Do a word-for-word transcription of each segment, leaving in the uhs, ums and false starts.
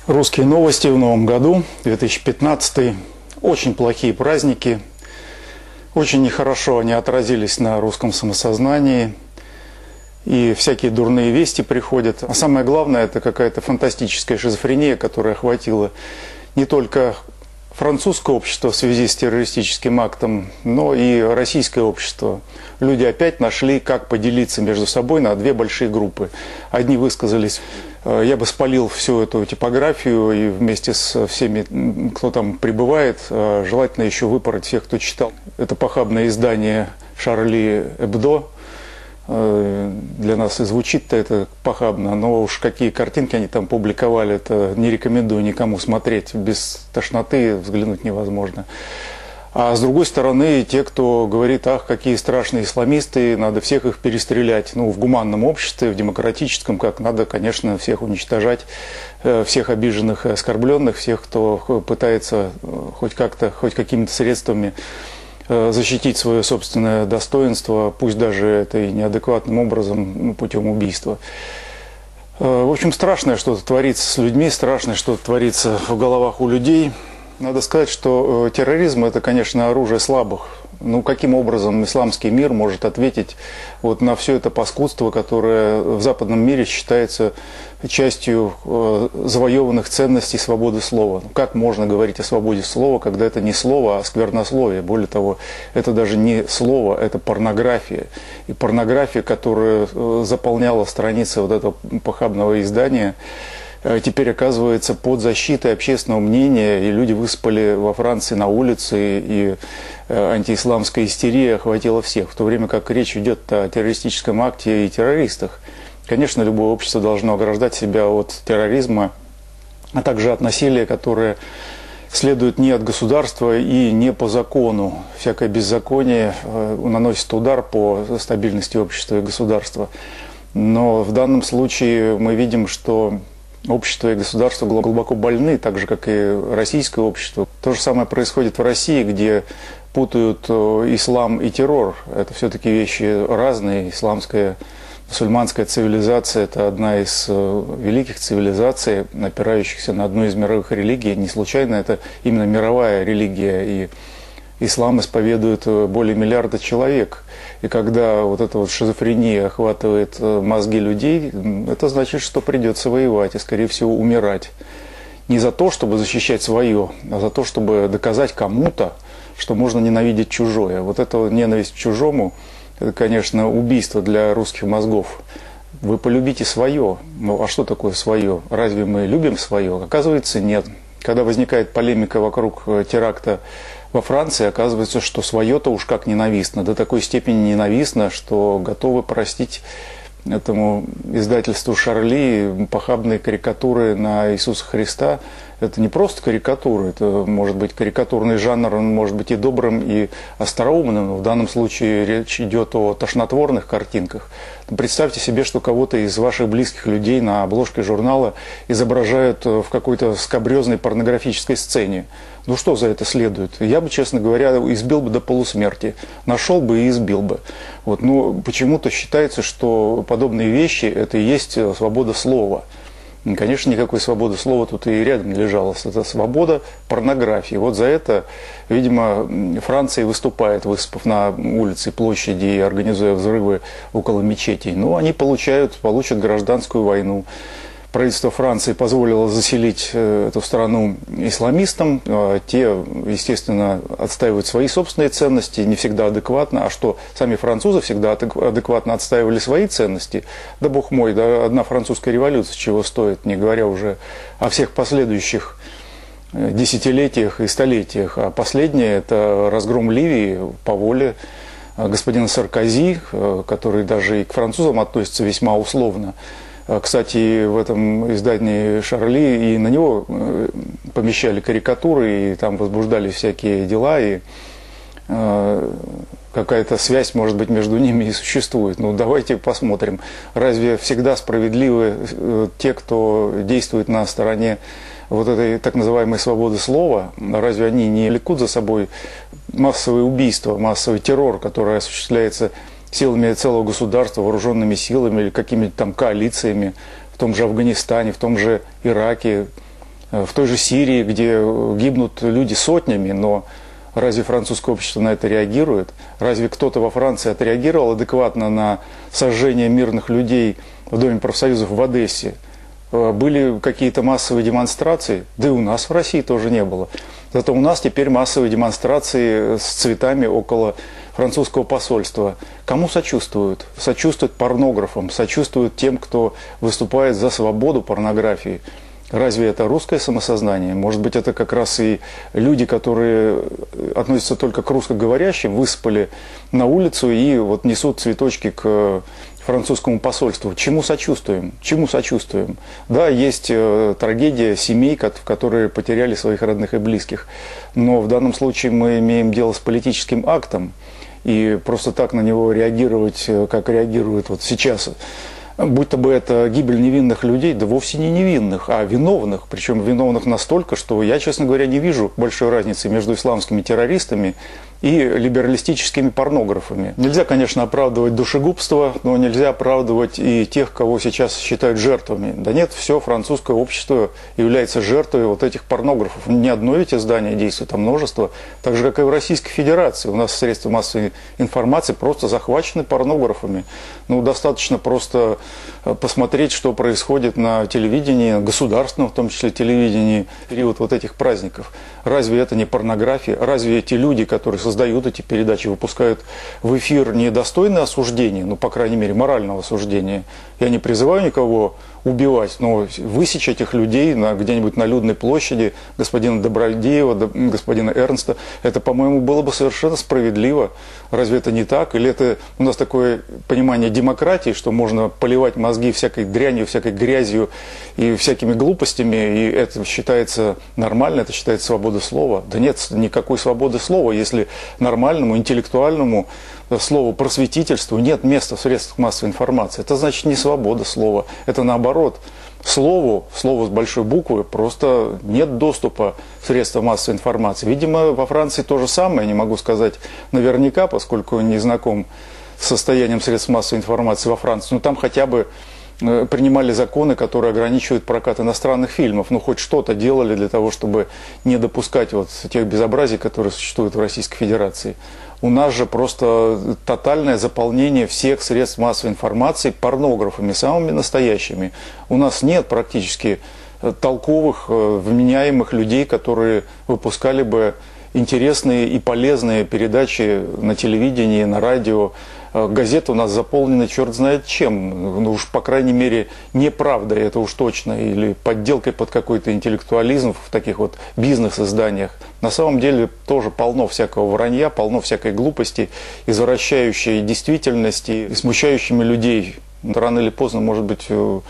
Русские новости в новом году, две тысячи пятнадцатый. Очень плохие праздники. Очень нехорошо они отразились на русском самосознании. И всякие дурные вести приходят. А самое главное, это какая-то фантастическая шизофрения, которая охватила не только французское общество в связи с террористическим актом, но и российское общество. Люди опять нашли, как поделиться между собой на две большие группы. Одни высказались: я бы спалил всю эту типографию и вместе с всеми, кто там пребывает, желательно еще выпороть всех, кто читал. Это похабное издание «Шарли Эбдо». Для нас и звучит-то это похабно, но уж какие картинки они там публиковали, это не рекомендую никому смотреть. Без тошноты взглянуть невозможно. А с другой стороны, те, кто говорит: ах, какие страшные исламисты, надо всех их перестрелять. Ну, в гуманном обществе, в демократическом, как надо, конечно, всех уничтожать, всех обиженных и оскорбленных, всех, кто пытается хоть как-то, хоть какими-то средствами защитить свое собственное достоинство, пусть даже это и неадекватным образом, ну, путем убийства. В общем, страшное что-то творится с людьми, страшное что-то творится в головах у людей. Надо сказать, что терроризм – это, конечно, оружие слабых. Ну, каким образом исламский мир может ответить вот на все это паскудство, которое в западном мире считается частью э, завоеванных ценностей свободы слова? Как можно говорить о свободе слова, когда это не слово, а сквернословие? Более того, это даже не слово, это порнография. И порнография, которая заполняла страницы вот этого похабного издания, теперь оказывается под защитой общественного мнения, и люди высыпали во Франции на улице, и антиисламская истерия охватила всех, в то время как речь идет о террористическом акте и террористах. Конечно, любое общество должно ограждать себя от терроризма, а также от насилия, которое следует не от государства и не по закону. Всякое беззаконие наносит удар по стабильности общества и государства. Но в данном случае мы видим, что общество и государство глубоко больны, так же, как и российское общество. То же самое происходит в России, где путают ислам и террор. Это все-таки вещи разные. Исламская, мусульманская цивилизация – это одна из великих цивилизаций, опирающихся на одну из мировых религий. Не случайно это именно мировая религия, и ислам исповедует более миллиарда человек. И когда вот эта вот шизофрения охватывает мозги людей, это значит, что придется воевать и, скорее всего, умирать. Не за то, чтобы защищать свое, а за то, чтобы доказать кому-то, что можно ненавидеть чужое. Вот эта вот ненависть к чужому, это, конечно, убийство для русских мозгов. Вы полюбите свое. Ну, а что такое свое? Разве мы любим свое? Оказывается, нет. Когда возникает полемика вокруг теракта во Франции, оказывается, что свое-то уж как ненавистно, до такой степени ненавистно, что готовы простить этому издательству «Шарли» похабные карикатуры на Иисуса Христа. Это не просто карикатуры, это может быть карикатурный жанр, он может быть и добрым, и остроумным, но в данном случае речь идет о тошнотворных картинках. Представьте себе, что кого-то из ваших близких людей на обложке журнала изображают в какой-то скабрезной порнографической сцене. Ну что за это следует? Я бы, честно говоря, избил бы до полусмерти. Нашел бы и избил бы. Вот, но почему-то считается, что подобные вещи – это и есть свобода слова. И, конечно, никакой свободы слова тут и рядом не лежало. Это свобода порнографии. Вот за это, видимо, Франция выступает, высыпав на улице, площади и организуя взрывы около мечетей. Но они получают, получат гражданскую войну. Правительство Франции позволило заселить эту страну исламистам. Те, естественно, отстаивают свои собственные ценности, не всегда адекватно. А что, сами французы всегда адекватно отстаивали свои ценности? Да бог мой, да одна французская революция чего стоит, не говоря уже о всех последующих десятилетиях и столетиях. А последнее – это разгром Ливии по воле господина Саркози, который даже и к французам относится весьма условно. Кстати, в этом издании «Шарли» и на него помещали карикатуры, и там возбуждались всякие дела, и э, какая-то связь, может быть, между ними и существует. Ну, давайте посмотрим, разве всегда справедливы те, кто действует на стороне вот этой так называемой свободы слова? Разве они не влекут за собой массовые убийства, массовый террор, который осуществляется силами целого государства, вооруженными силами или какими-то там коалициями в том же Афганистане, в том же Ираке, в той же Сирии, где гибнут люди сотнями, но разве французское общество на это реагирует? Разве кто-то во Франции отреагировал адекватно на сожжение мирных людей в Доме профсоюзов в Одессе? Были какие-то массовые демонстрации? Да и у нас в России тоже не было. Зато у нас теперь массовые демонстрации с цветами около французского посольства. Кому сочувствуют? Сочувствуют порнографам, сочувствуют тем, кто выступает за свободу порнографии. Разве это русское самосознание? Может быть, это как раз и люди, которые относятся только к русскоговорящим, высыпали на улицу и вот несут цветочки к французскому посольству. Чему сочувствуем? Чему сочувствуем? Да, есть э, трагедия семей, которые потеряли своих родных и близких. Но в данном случае мы имеем дело с политическим актом. И просто так на него реагировать, как реагируют вот сейчас, будь то бы это гибель невинных людей, да вовсе не невинных, а виновных. Причем виновных настолько, что я, честно говоря, не вижу большой разницы между исламскими террористами и либералистическими порнографами. Нельзя, конечно, оправдывать душегубство, но нельзя оправдывать и тех, кого сейчас считают жертвами. Да нет, все французское общество является жертвой вот этих порнографов. Не одно ведь издание действует, а множество. Так же, как и в Российской Федерации. У нас средства массовой информации просто захвачены порнографами. Ну, достаточно просто посмотреть, что происходит на телевидении, государственном, в том числе телевидении, в период вот этих праздников. Разве это не порнография? Разве эти люди, которые создают эти передачи, выпускают в эфир недостойное осуждение, ну, по крайней мере, морального осуждения? Я не призываю никого убивать, но высечь этих людей на, где-нибудь на Людной площади, господина Добродеева, господина Эрнста, это, по-моему, было бы совершенно справедливо. Разве это не так? Или это у нас такое понимание демократии, что можно поливать мозги всякой дрянью, всякой грязью и всякими глупостями, и это считается нормально, это считается свободой слова? Да нет никакой свободы слова, если нормальному, интеллектуальному слову просветительству нет места в средствах массовой информации. Это значит не свобода слова, это наоборот. Слову, слову с большой буквы, просто нет доступа в средства массовой информации. Видимо, во Франции то же самое, не могу сказать наверняка, поскольку не знаком с состоянием средств массовой информации во Франции. Но там хотя бы принимали законы, которые ограничивают прокат иностранных фильмов. Ну, хоть что-то делали для того, чтобы не допускать вот тех безобразий, которые существуют в Российской Федерации. У нас же просто тотальное заполнение всех средств массовой информации порнографами, самыми настоящими. У нас нет практически толковых, вменяемых людей, которые выпускали бы интересные и полезные передачи на телевидении, на радио. Газеты у нас заполнены черт знает чем, ну уж по крайней мере неправдой, это уж точно, или подделкой под какой-то интеллектуализм в таких вот бизнес-изданиях. На самом деле тоже полно всякого вранья, полно всякой глупости, извращающей действительности и смущающими людей. Рано или поздно, может быть,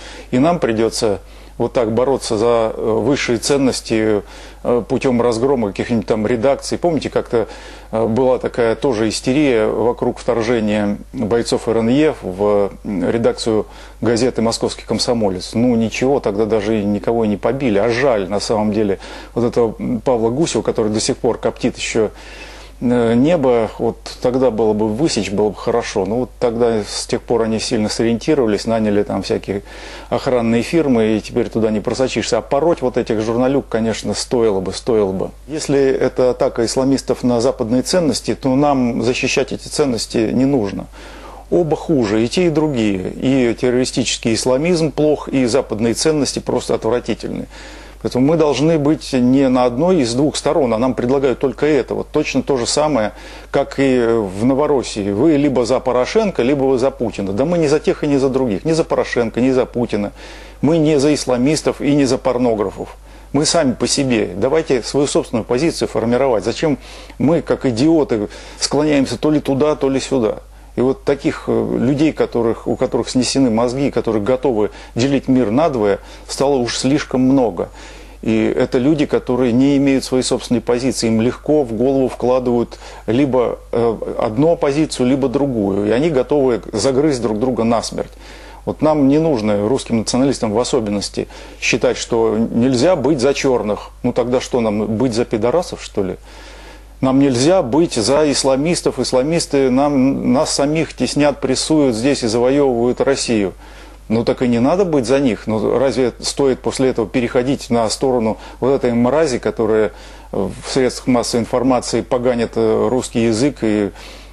и нам придется вот так бороться за высшие ценности путем разгрома каких-нибудь там редакций. Помните, как-то была такая тоже истерия вокруг вторжения бойцов эр эн е в редакцию газеты «Московский комсомолец». Ну ничего, тогда даже никого и не побили, а жаль на самом деле. Вот этого Павла Гусева, который до сих пор коптит еще небо, вот тогда было бы высечь, было бы хорошо. Но вот тогда с тех пор они сильно сориентировались, наняли там всякие охранные фирмы, и теперь туда не просочишься. А пороть вот этих журналюк, конечно, стоило бы, стоило бы. Если это атака исламистов на западные ценности, то нам защищать эти ценности не нужно. Оба хуже, и те, и другие. И террористический исламизм плох, и западные ценности просто отвратительны. Поэтому мы должны быть не на одной из двух сторон, а нам предлагают только это. Вот точно то же самое, как и в Новороссии. Вы либо за Порошенко, либо вы за Путина. Да мы не за тех и не за других. Ни за Порошенко, ни за Путина. Мы не за исламистов и не за порнографов. Мы сами по себе. Давайте свою собственную позицию формировать. Зачем мы, как идиоты, склоняемся то ли туда, то ли сюда? И вот таких людей, которых, у которых снесены мозги, которые готовы делить мир надвое, стало уж слишком много. И это люди, которые не имеют своей собственной позиции. Им легко в голову вкладывают либо одну оппозицию, либо другую. И они готовы загрызть друг друга насмерть. Вот нам не нужно, русским националистам в особенности, считать, что нельзя быть за черных. Ну тогда что нам, быть за пидорасов, что ли? Нам нельзя быть за исламистов. Исламисты нам, нас самих теснят, прессуют здесь и завоевывают Россию. Ну так и не надо быть за них. Ну разве стоит после этого переходить на сторону вот этой мрази, которая в средствах массовой информации поганит русский язык и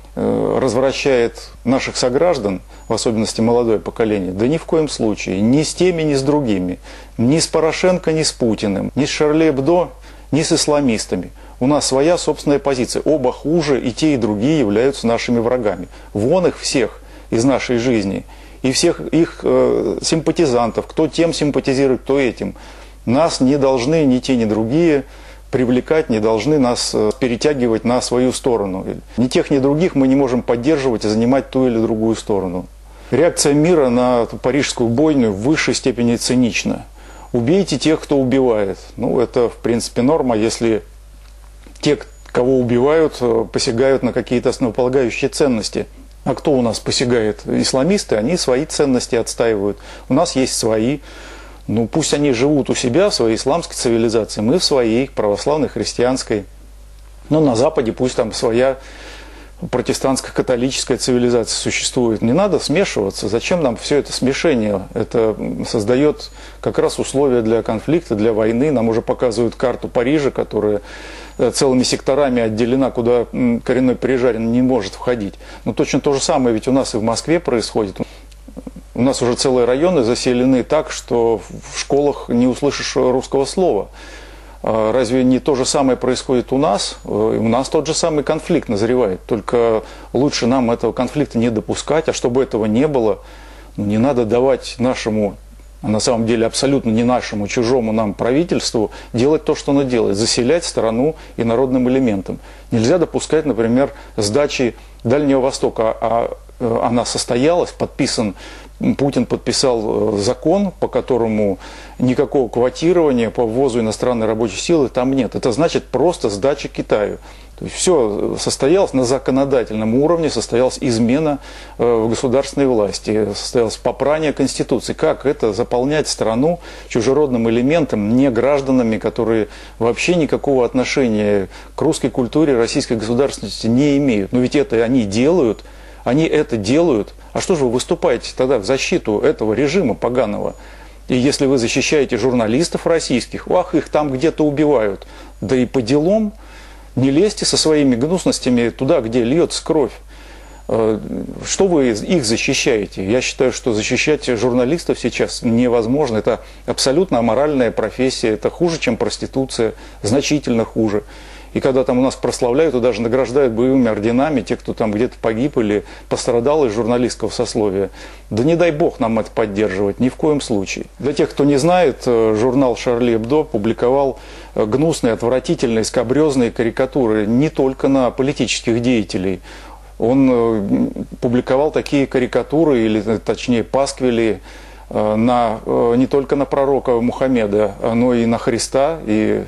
развращает наших сограждан, в особенности молодое поколение? Да ни в коем случае. Ни с теми, ни с другими. Ни с Порошенко, ни с Путиным. Ни с Шарли Эбдо, ни с исламистами. У нас своя собственная позиция. Оба хуже, и те, и другие являются нашими врагами. Вон их всех из нашей жизни. И всех их э, симпатизантов. Кто тем симпатизирует, кто этим. Нас не должны ни те, ни другие привлекать, не должны нас э, перетягивать на свою сторону. Ни тех, ни других мы не можем поддерживать и занимать ту или другую сторону. Реакция мира на парижскую бойню в высшей степени цинична. Убейте тех, кто убивает. Ну, это, в принципе, норма, если те, кого убивают, посягают на какие-то основополагающие ценности. А кто у нас посягает? Исламисты, они свои ценности отстаивают. У нас есть свои. Ну, пусть они живут у себя в своей исламской цивилизации, мы в своей православной, христианской. Но на Западе пусть там своя протестантско-католическая цивилизация существует. Не надо смешиваться. Зачем нам все это смешение? Это создает как раз условия для конфликта, для войны. Нам уже показывают карту Парижа, которая целыми секторами отделена, куда коренной парижанин не может входить. Но точно то же самое ведь у нас и в Москве происходит. У нас уже целые районы заселены так, что в школах не услышишь русского слова. Разве не то же самое происходит у нас? У нас тот же самый конфликт назревает. Только лучше нам этого конфликта не допускать. А чтобы этого не было, ну, не надо давать нашему, а на самом деле абсолютно не нашему, чужому нам правительству делать то, что оно делает. Заселять страну инородным элементом. Нельзя допускать, например, сдачи Дальнего Востока. А она состоялась, подписан, Путин подписал закон, по которому никакого квотирования по ввозу иностранной рабочей силы там нет. Это значит просто сдача Китаю. То есть все состоялось на законодательном уровне, состоялась измена в государственной власти, состоялось попрание Конституции. Как это заполнять страну чужеродным элементом, не гражданами, которые вообще никакого отношения к русской культуре, российской государственности не имеют? Но ведь это они делают. Они это делают. А что же вы выступаете тогда в защиту этого режима поганого? И если вы защищаете журналистов российских, ах, их там где-то убивают. Да и по делам не лезьте со своими гнусностями туда, где льется кровь. Что вы их защищаете? Я считаю, что защищать журналистов сейчас невозможно. Это абсолютно аморальная профессия. Это хуже, чем проституция. Значительно хуже. И когда там у нас прославляют и даже награждают боевыми орденами те, кто там где-то погиб или пострадал из журналистского сословия, да не дай бог нам это поддерживать, ни в коем случае. Для тех, кто не знает, журнал «Шарли Эбдо» публиковал гнусные, отвратительные, скабрезные карикатуры не только на политических деятелей. Он публиковал такие карикатуры, или точнее пасквили, на, не только на пророка Мухаммеда, но и на Христа, и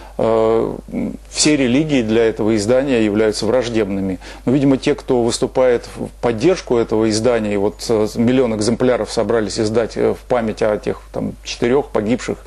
все религии для этого издания являются враждебными. Но, видимо, те, кто выступает в поддержку этого издания, и вот миллион экземпляров собрались издать в память о тех там, четырех погибших,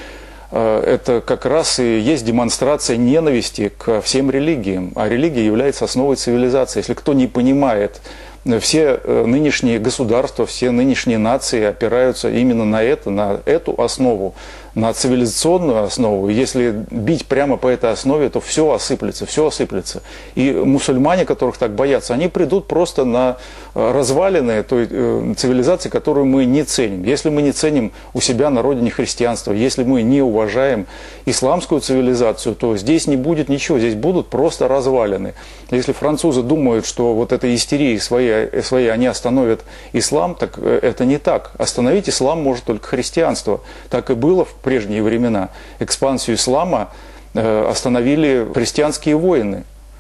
это как раз и есть демонстрация ненависти к всем религиям. А религия является основой цивилизации. Если кто не понимает, все нынешние государства, все нынешние нации опираются именно на это, на эту основу, на цивилизационную основу. И если бить прямо по этой основе, то все осыплется, все осыплется. И мусульмане, которых так боятся, они придут просто на развалины той цивилизации, которую мы не ценим. Если мы не ценим у себя на родине христианство, если мы не уважаем исламскую цивилизацию, то здесь не будет ничего, здесь будут просто развалины. Если французы думают, что вот этой истерией своей, своей они остановят ислам, так это не так. Остановить ислам может только христианство. Так и было в прежние времена. Экспансию ислама остановили христианские воины.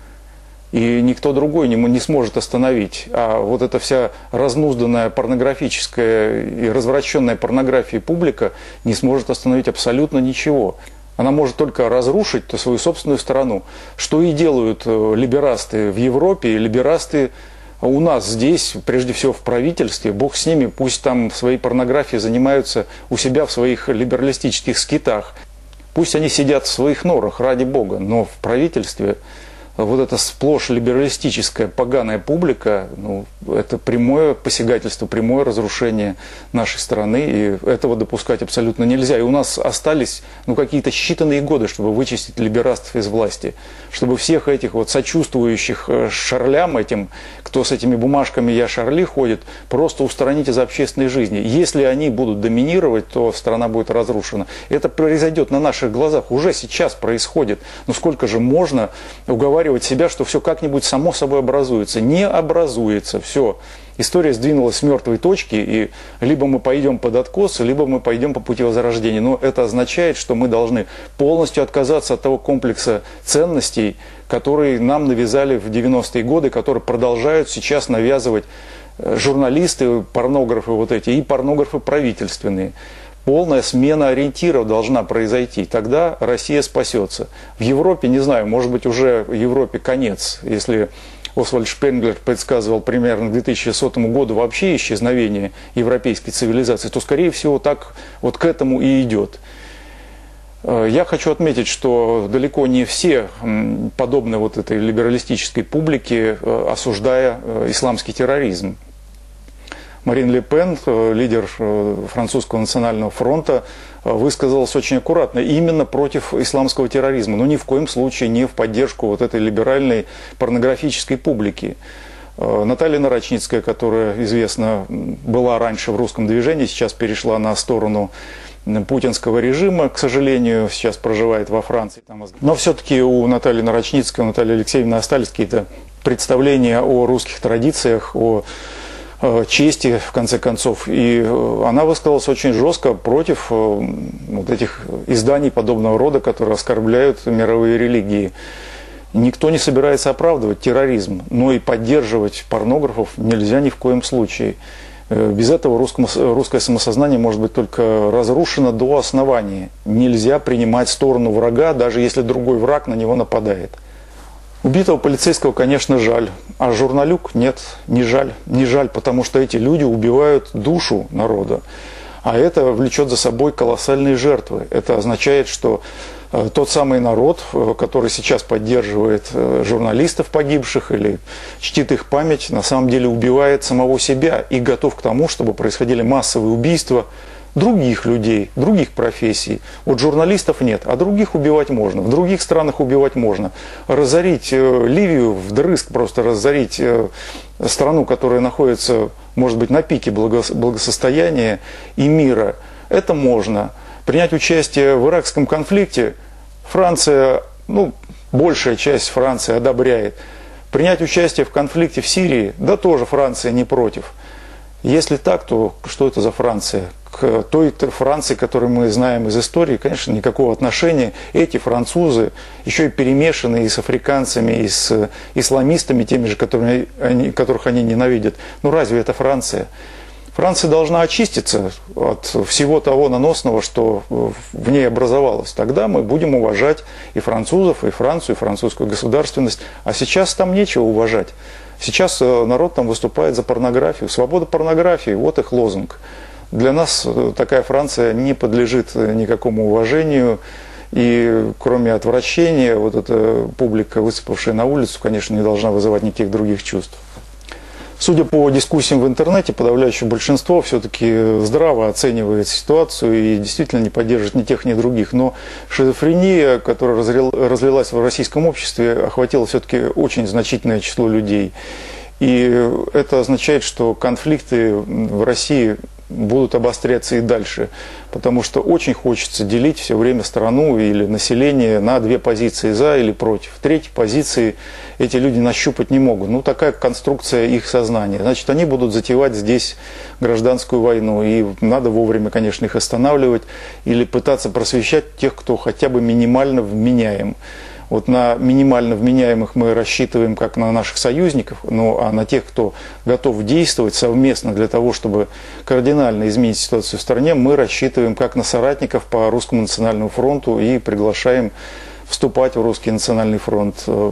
И никто другой не, не сможет остановить. А вот эта вся разнузданная порнографическая и развращенная порнография публика не сможет остановить абсолютно ничего. Она может только разрушить свою собственную страну. Что и делают либерасты в Европе, и либерасты у нас здесь, прежде всего в правительстве. Бог с ними, пусть там своей порнографией занимаются у себя в своих либералистических скитах. Пусть они сидят в своих норах, ради Бога, но в правительстве вот эта сплошь либералистическая поганая публика, ну, это прямое посягательство, прямое разрушение нашей страны, и этого допускать абсолютно нельзя. И у нас остались ну, какие-то считанные годы, чтобы вычистить либерастов из власти, чтобы всех этих вот сочувствующих шарлям этим, кто с этими бумажками «я Шарли» ходит, просто устранить из общественной жизни. Если они будут доминировать, то страна будет разрушена. Это произойдет на наших глазах, уже сейчас происходит. Но сколько же можно уговаривать себя, что все как-нибудь само собой образуется. Не образуется. Все. История сдвинулась с мертвой точки, и либо мы пойдем под откос, либо мы пойдем по пути возрождения. Но это означает, что мы должны полностью отказаться от того комплекса ценностей, которые нам навязали в девяностые годы, которые продолжают сейчас навязывать журналисты, порнографы вот эти и порнографы правительственные. Полная смена ориентиров должна произойти. Тогда Россия спасется. В Европе, не знаю, может быть уже в Европе конец. Если Освальд Шпенглер предсказывал примерно к две тысячи сотому году вообще исчезновение европейской цивилизации, то, скорее всего, так вот к этому и идет. Я хочу отметить, что далеко не все подобны вот этой либералистической публике, осуждая исламский терроризм. Марин Ле Пен, лидер французского национального фронта, высказалась очень аккуратно именно против исламского терроризма, но ни в коем случае не в поддержку вот этой либеральной порнографической публики. Наталья Нарочницкая, которая известна была раньше в русском движении, сейчас перешла на сторону путинского режима, к сожалению, сейчас проживает во Франции. Но все-таки у Натальи Нарочницкой, у Натальи Алексеевны остались какие-то представления о русских традициях, о чести, в конце концов. И она высказалась очень жестко против вот этих изданий подобного рода, которые оскорбляют мировые религии. Никто не собирается оправдывать терроризм, но и поддерживать порнографов нельзя ни в коем случае. Без этого русское самосознание может быть только разрушено до основания. Нельзя принимать сторону врага, даже если другой враг на него нападает. Убитого полицейского, конечно, жаль, а журналюк нет, не жаль. Не жаль, потому что эти люди убивают душу народа, а это влечет за собой колоссальные жертвы. Это означает, что э, тот самый народ, э, который сейчас поддерживает э, журналистов погибших или чтит их память, на самом деле убивает самого себя и готов к тому, чтобы происходили массовые убийства других людей, других профессий. Вот журналистов нет, а других убивать можно. В других странах убивать можно. Разорить э, Ливию вдрызг, просто разорить э, страну, которая находится, может быть, на пике благосостояния и мира, это можно. Принять участие в иракском конфликте Франция, ну, большая часть Франции одобряет. Принять участие в конфликте в Сирии, да тоже Франция не против. Если так, то что это за Франция? К той Франции, которую мы знаем из истории, конечно, никакого отношения. Эти французы еще и перемешаны и с африканцами, и с исламистами, теми же, которые они, которых они ненавидят. Ну разве это Франция? Франция должна очиститься от всего того наносного, что в ней образовалось. Тогда мы будем уважать и французов, и Францию, и французскую государственность. А сейчас там нечего уважать. Сейчас народ там выступает за порнографию. Свобода порнографии, вот их лозунг. Для нас такая Франция не подлежит никакому уважению. И кроме отвращения, вот эта публика, высыпавшая на улицу, конечно, не должна вызывать никаких других чувств. Судя по дискуссиям в интернете, подавляющее большинство все-таки здраво оценивает ситуацию и действительно не поддерживает ни тех, ни других. Но шизофрения, которая разлилась в российском обществе, охватила все-таки очень значительное число людей. И это означает, что конфликты в России будут обостряться и дальше, потому что очень хочется делить все время страну или население на две позиции, за или против. Третьей позиции эти люди нащупать не могут. Ну, такая конструкция их сознания. Значит, они будут затевать здесь гражданскую войну, и надо вовремя, конечно, их останавливать или пытаться просвещать тех, кто хотя бы минимально вменяем. Вот на минимально вменяемых мы рассчитываем как на наших союзников, ну, а на тех, кто готов действовать совместно для того, чтобы кардинально изменить ситуацию в стране, мы рассчитываем как на соратников по Русскому национальному фронту и приглашаем вступать в Русский национальный фронт.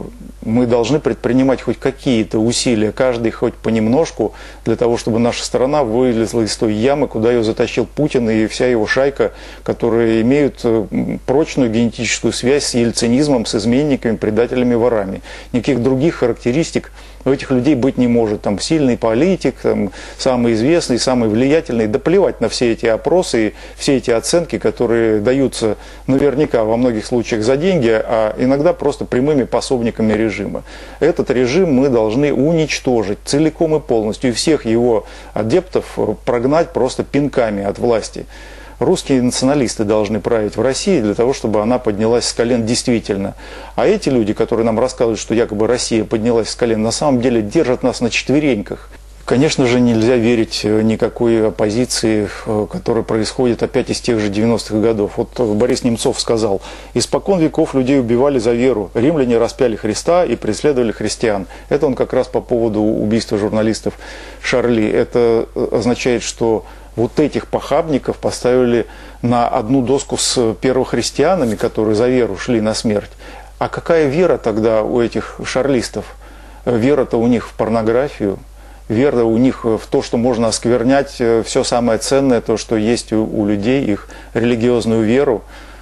мы должны предпринимать хоть какие-то усилия, каждый хоть понемножку, для того, чтобы наша страна вылезла из той ямы, куда ее затащил Путин и вся его шайка, которые имеют прочную генетическую связь с ельцинизмом, с изменниками, предателями, ворами. Никаких других характеристик у этих людей быть не может. Там сильный политик, там, самый известный, самый влиятельный. Да плевать на все эти опросы и все эти оценки, которые даются наверняка во многих случаях за деньги, а иногда просто прямыми пособниками режима. Этот режим мы должны уничтожить целиком и полностью. И всех его адептов прогнать просто пинками от власти. Русские националисты должны править в России для того, чтобы она поднялась с колен действительно. А эти люди, которые нам рассказывают, что якобы Россия поднялась с колен, на самом деле держат нас на четвереньках. Конечно же, нельзя верить никакой оппозиции, которая происходит опять из тех же девяностых годов. Вот Борис Немцов сказал: «Испокон веков людей убивали за веру. Римляне распяли Христа и преследовали христиан». Это он как раз по поводу убийства журналистов Шарли. Это означает, что вот этих похабников поставили на одну доску с первохристианами, которые за веру шли на смерть. А какая вера тогда у этих шарлистов? Вера-то у них в порнографию, вера у них в то, что можно осквернять все самое ценное, то, что есть у, у людей, их религиозную веру.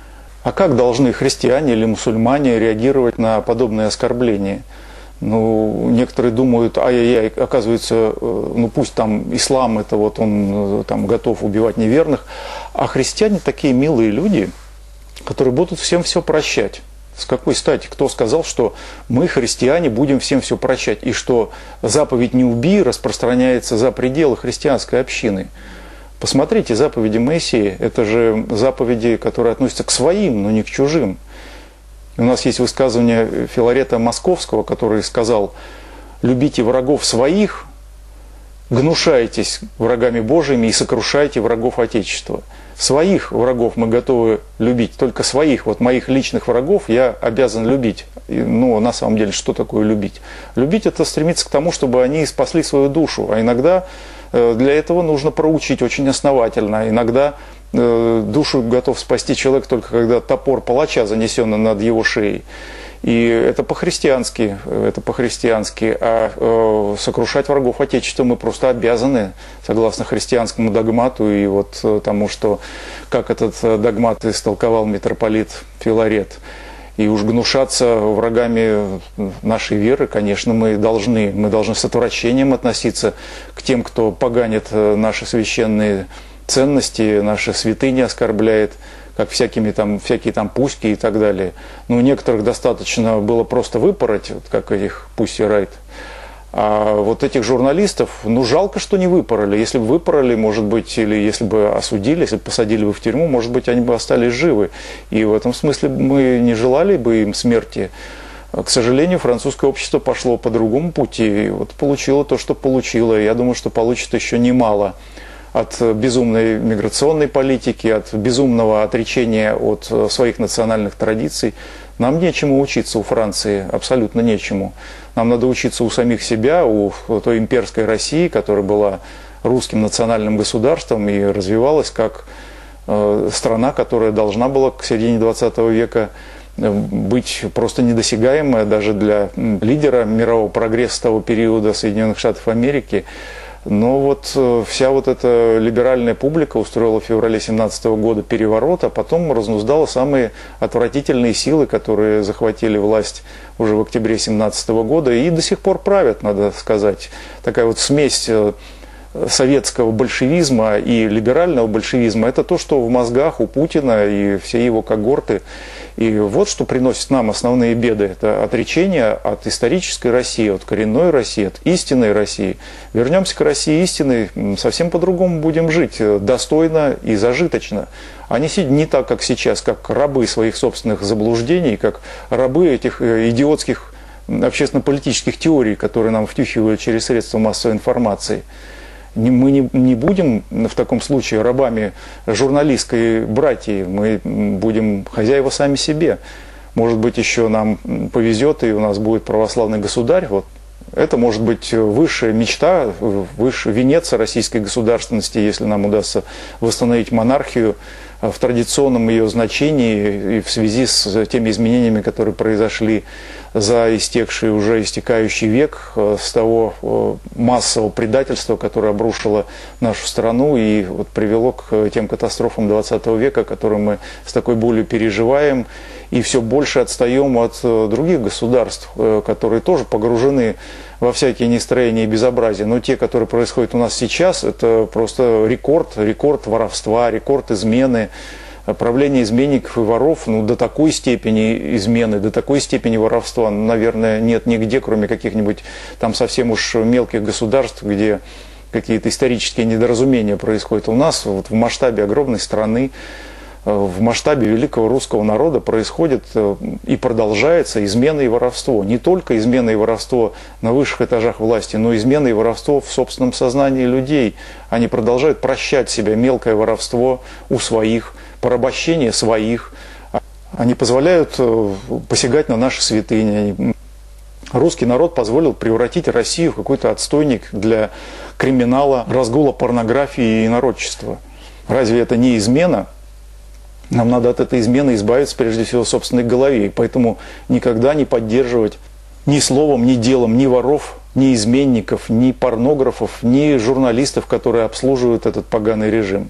А как должны христиане или мусульмане реагировать на подобные оскорбления? Ну, некоторые думают, ай-яй-яй, оказывается, ну пусть там ислам, это вот он там готов убивать неверных, а христиане такие милые люди, которые будут всем все прощать. С какой стати? Кто сказал, что мы, христиане, будем всем все прощать, и что заповедь «не убий» распространяется за пределы христианской общины? Посмотрите заповеди Моисея, это же заповеди, которые относятся к своим, но не к чужим. У нас есть высказывание Филарета Московского, который сказал: «Любите врагов своих, гнушайтесь врагами Божьими и сокрушайте врагов Отечества». Своих врагов мы готовы любить, только своих, вот моих личных врагов я обязан любить. И, ну, на самом деле, что такое любить? Любить – это стремиться к тому, чтобы они спасли свою душу, а иногда э, для этого нужно проучить очень основательно, иногда душу готов спасти человек только когда топор палача занесен над его шеей. И это по-христиански, это по-христиански. А э, сокрушать врагов Отечества мы просто обязаны, согласно христианскому догмату, и вот тому, что, как этот догмат истолковал митрополит Филарет. И уж гнушаться врагами нашей веры, конечно, мы должны. Мы должны с отвращением относиться к тем, кто поганит наши священные ценности, наши святыни оскорбляет, как всякими там, всякие там пуськи и так далее. Ну, у некоторых достаточно было просто выпороть, вот как этих Pussy Riot. А вот этих журналистов, ну, жалко, что не выпороли. Если бы выпороли, может быть, или если бы осудили, если бы посадили бы в тюрьму, может быть, они бы остались живы. И в этом смысле мы не желали бы им смерти. К сожалению, французское общество пошло по другому пути, и вот получило то, что получило. Я думаю, что получит еще немало. От безумной миграционной политики, от безумного отречения от своих национальных традиций. Нам нечему учиться у Франции, абсолютно нечему. Нам надо учиться у самих себя, у той имперской России, которая была русским национальным государством и развивалась как э, страна, которая должна была к середине двадцатого века быть просто недосягаемая даже для лидера мирового прогресса того периода Соединенных Штатов Америки. Но вот вся вот эта либеральная публика устроила в феврале семнадцатого года переворот, а потом разнуздала самые отвратительные силы, которые захватили власть уже в октябре семнадцатого года и до сих пор правят, надо сказать. Такая вот смесь советского большевизма и либерального большевизма – это то, что в мозгах у Путина и всей его когорты. И вот что приносит нам основные беды. Это отречение от исторической России, от коренной России, от истинной России. Вернемся к России истинной, совсем по-другому будем жить, достойно и зажиточно. А не, не так, как сейчас, как рабы своих собственных заблуждений, как рабы этих идиотских общественно-политических теорий, которые нам втюхивают через средства массовой информации. Мы не, не будем в таком случае рабами журналистской братьи, мы будем хозяева сами себе. Может быть, еще нам повезет, и у нас будет православный государь. Вот. Это может быть высшая мечта, высший венец российской государственности, если нам удастся восстановить монархию в традиционном ее значении и в связи с теми изменениями, которые произошли за истекший, уже истекающий век, с того массового предательства, которое обрушило нашу страну и вот привело к тем катастрофам двадцатого века, которые мы с такой болью переживаем, и все больше отстаем от других государств, которые тоже погружены во всякие нестроения и безобразия. Но те, которые происходят у нас сейчас, это просто рекорд, рекорд воровства, рекорд измены. Правление изменников и воров, ну, до такой степени измены, до такой степени воровства, наверное, нет нигде, кроме каких-нибудь там совсем уж мелких государств, где какие-то исторические недоразумения происходят. У нас вот в масштабе огромной страны, в масштабе великого русского народа происходит и продолжается измена и воровство. Не только измена и воровство на высших этажах власти, но измена и воровство в собственном сознании людей. Они продолжают прощать себя мелкое воровство у своих, порабощение своих. Они позволяют посягать на наши святыни. Русский народ позволил превратить Россию в какой-то отстойник для криминала, разгула порнографии и инородчества. Разве это не измена? Нам надо от этой измены избавиться прежде всего в собственной голове. И поэтому никогда не поддерживать ни словом, ни делом ни воров, ни изменников, ни порнографов, ни журналистов, которые обслуживают этот поганый режим.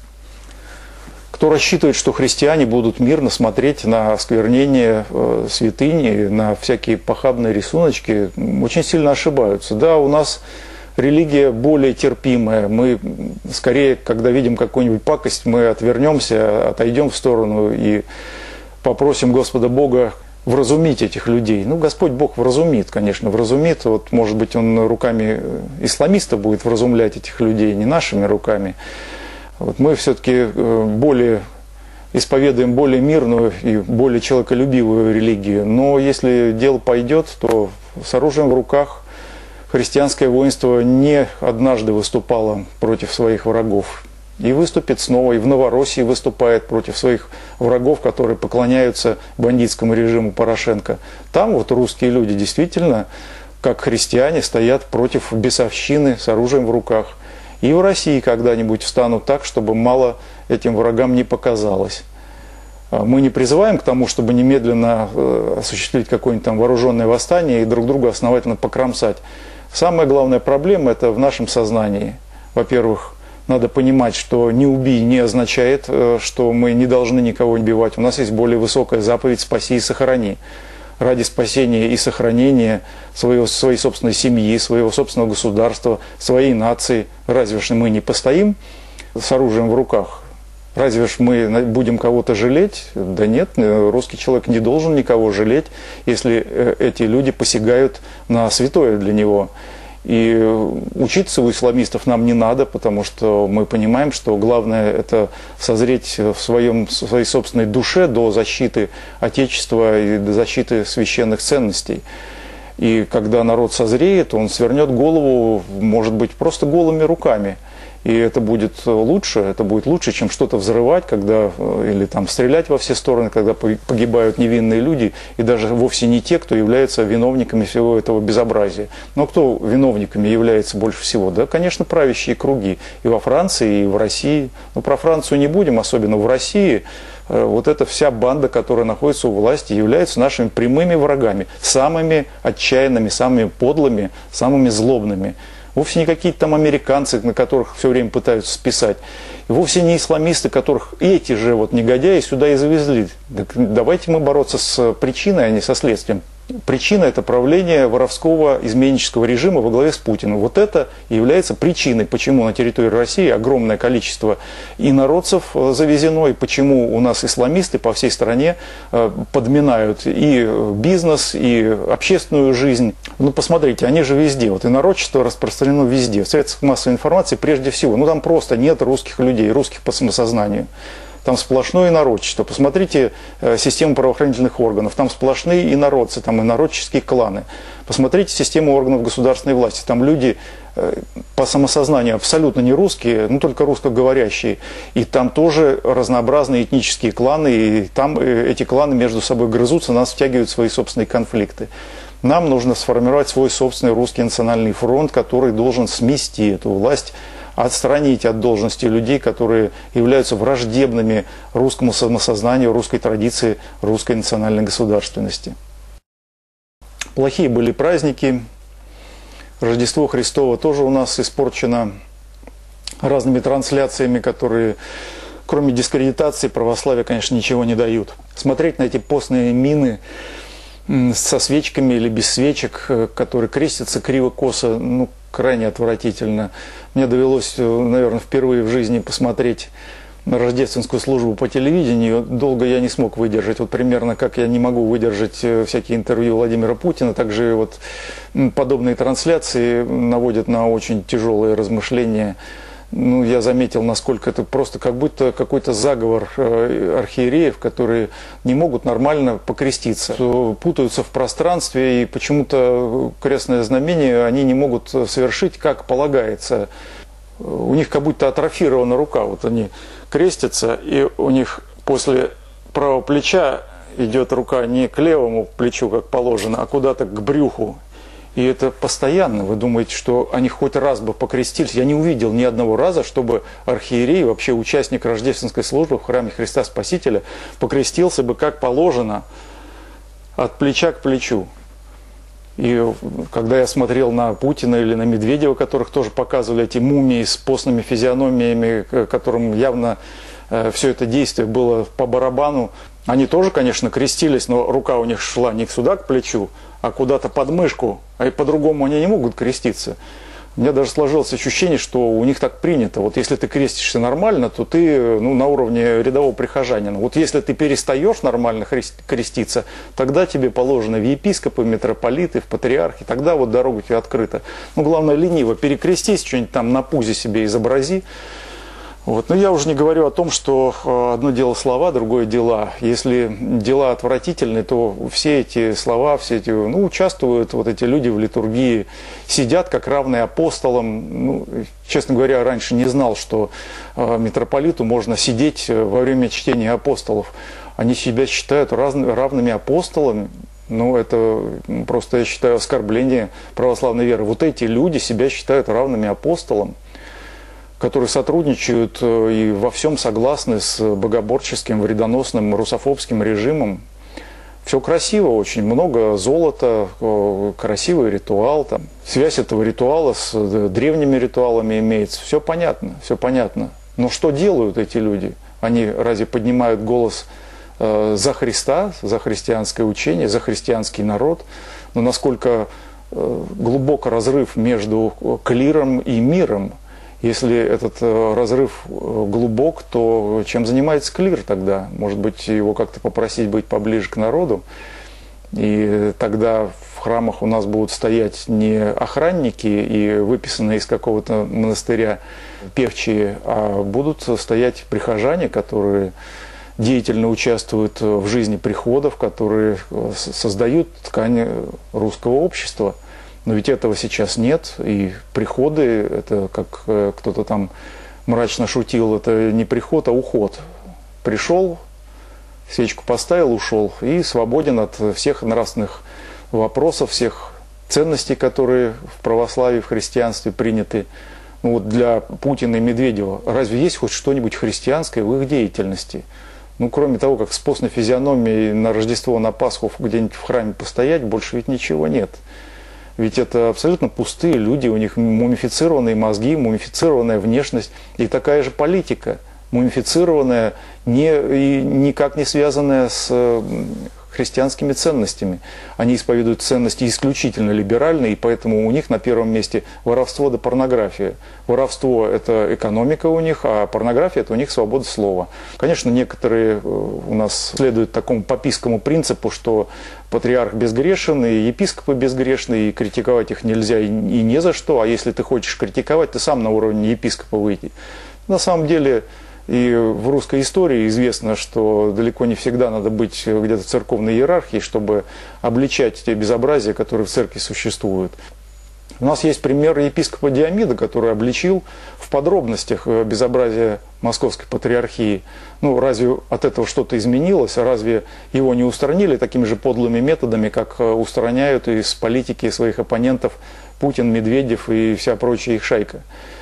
Кто рассчитывает, что христиане будут мирно смотреть на осквернение э, святыни, на всякие похабные рисуночки, очень сильно ошибаются. Да, у нас религия более терпимая. Мы скорее, когда видим какую-нибудь пакость, мы отвернемся, отойдем в сторону и попросим Господа Бога вразумить этих людей. Ну, Господь Бог вразумит, конечно, вразумит. Вот, может быть, Он руками исламиста будет вразумлять этих людей, не нашими руками. Вот мы все-таки более исповедуем более мирную и более человеколюбивую религию. Но если дело пойдет, то с оружием в руках христианское воинство не однажды выступало против своих врагов. И выступит снова, и в Новороссии выступает против своих врагов, которые поклоняются бандитскому режиму Порошенко. Там вот русские люди действительно, как христиане, стоят против бесовщины с оружием в руках. И в России когда-нибудь встанут так, чтобы мало этим врагам не показалось. Мы не призываем к тому, чтобы немедленно осуществить какое-нибудь там вооруженное восстание и друг друга основательно покромсать. Самая главная проблема – это в нашем сознании. Во-первых, надо понимать, что «не убий» не означает, что мы не должны никого убивать. У нас есть более высокая заповедь «спаси и сохрани». Ради спасения и сохранения своего, своей собственной семьи, своего собственного государства, своей нации. Разве ж мы не постоим с оружием в руках? Разве ж мы будем кого-то жалеть? Да нет, русский человек не должен никого жалеть, если эти люди посягают на святое для него. И учиться у исламистов нам не надо, потому что мы понимаем, что главное это созреть в, своем, в своей собственной душе до защиты Отечества и до защиты священных ценностей. И когда народ созреет, он свернет голову, может быть, просто голыми руками. И это будет лучше, это будет лучше, чем что-то взрывать, когда, или там стрелять во все стороны, когда погибают невинные люди, и даже вовсе не те, кто являются виновниками всего этого безобразия. Но кто виновниками является больше всего? Да, конечно, правящие круги и во Франции, и в России. Но про Францию не будем, особенно в России. Вот эта вся банда, которая находится у власти, является нашими прямыми врагами, самыми отчаянными, самыми подлыми, самыми злобными. Вовсе не какие-то там американцы, на которых все время пытаются списать. И вовсе не исламисты, которых эти же вот негодяи сюда и завезли. Так давайте мы бороться с причиной, а не со следствием. Причина – это правление воровского изменнического режима во главе с Путиным. Вот это и является причиной, почему на территории России огромное количество инородцев завезено, и почему у нас исламисты по всей стране подминают и бизнес, и общественную жизнь. Ну, посмотрите, они же везде. Вот инородчество распространено везде. В средствах массовой информации прежде всего. Ну, там просто нет русских людей, русских по самосознанию. Там сплошное инородчество. Посмотрите э, систему правоохранительных органов. Там сплошные инородцы, там инородческие кланы. Посмотрите систему органов государственной власти. Там люди э, по самосознанию абсолютно не русские, ну только русскоговорящие. И там тоже разнообразные этнические кланы. И там э, эти кланы между собой грызутся, нас втягивают в свои собственные конфликты. Нам нужно сформировать свой собственный русский национальный фронт, который должен смести эту власть, отстранить от должности людей, которые являются враждебными русскому самосознанию, русской традиции, русской национальной государственности. Плохие были праздники. Рождество Христово тоже у нас испорчено разными трансляциями, которые, кроме дискредитации, православия, конечно, ничего не дают. Смотреть на эти постные мины со свечками или без свечек, которые крестятся криво-косо, ну, крайне отвратительно. Мне довелось, наверное, впервые в жизни посмотреть на рождественскую службу по телевидению. Долго я не смог выдержать. Вот примерно как я не могу выдержать всякие интервью Владимира Путина, также вот подобные трансляции наводят на очень тяжелые размышления. Ну, я заметил, насколько это просто как будто какой-то заговор архиереев, которые не могут нормально покреститься, путаются в пространстве, и почему-то крестное знамение они не могут совершить, как полагается. У них как будто атрофирована рука. Вот они крестятся, и у них после правого плеча идет рука не к левому плечу, как положено, а куда-то к брюху. И это постоянно. Вы думаете, что они хоть раз бы покрестились? Я не увидел ни одного раза, чтобы архиерей, вообще участник рождественской службы в храме Христа Спасителя, покрестился бы как положено от плеча к плечу. И когда я смотрел на Путина или на Медведева, которых тоже показывали эти мумии с постными физиономиями, которым явно э, все это действие было по барабану, они тоже, конечно, крестились, но рука у них шла не сюда к плечу, а куда-то под мышку, а и по-другому они не могут креститься. У меня даже сложилось ощущение, что у них так принято. Вот если ты крестишься нормально, то ты, ну, на уровне рядового прихожанина. Вот если ты перестаешь нормально креститься, тогда тебе положено в епископы, в митрополиты, в патриархи, тогда вот дорога тебе открыта. Ну, главное, лениво перекрестись, что-нибудь там на пузе себе изобрази. Вот. Но я уже не говорю о том, что одно дело слова, другое дела. Если дела отвратительны, то все эти слова, все эти, ну, участвуют вот эти люди в литургии, сидят как равные апостолам. Ну, честно говоря, раньше не знал, что митрополиту можно сидеть во время чтения апостолов. Они себя считают раз, равными апостолами. Ну, это просто, я считаю, оскорбление православной веры. Вот эти люди себя считают равными апостолам, которые сотрудничают и во всем согласны с богоборческим, вредоносным, русофобским режимом. Все красиво очень, много золота, красивый ритуал. Там. Связь этого ритуала с древними ритуалами имеется. Все понятно, все понятно. Но что делают эти люди? Они разве поднимают голос за Христа, за христианское учение, за христианский народ? Но насколько глубок разрыв между клиром и миром? Если этот разрыв глубок, то чем занимается клир тогда? Может быть, его как-то попросить быть поближе к народу? И тогда в храмах у нас будут стоять не охранники и выписанные из какого-то монастыря певчие, а будут стоять прихожане, которые деятельно участвуют в жизни приходов, которые создают ткань русского общества. Но ведь этого сейчас нет, и приходы, это как кто-то там мрачно шутил, это не приход, а уход. Пришел, свечку поставил, ушел, и свободен от всех нравственных вопросов, всех ценностей, которые в православии, в христианстве приняты. Ну вот для Путина и Медведева разве есть хоть что-нибудь христианское в их деятельности? Ну, кроме того, как с постной физиономией на Рождество, на Пасху где-нибудь в храме постоять, больше ведь ничего нет. Ведь это абсолютно пустые люди, у них мумифицированные мозги, мумифицированная внешность и такая же политика, мумифицированная, не, и никак не связанная с христианскими ценностями. Они исповедуют ценности исключительно либеральные, и поэтому у них на первом месте воровство да порнография. Воровство – это экономика у них, а порнография – это у них свобода слова. Конечно, некоторые у нас следуют такому папистскому принципу, что патриарх безгрешен, и епископы безгрешны, и критиковать их нельзя и, и не за что. А если ты хочешь критиковать, ты сам на уровне епископа выйди. На самом деле, и в русской истории известно, что далеко не всегда надо быть где-то в церковной иерархии, чтобы обличать те безобразия, которые в церкви существуют. У нас есть пример епископа Диомида, который обличил в подробностях безобразия Московской патриархии. Ну, разве от этого что-то изменилось? Разве его не устранили такими же подлыми методами, как устраняют из политики своих оппонентов Путин, Медведев и вся прочая их шайка?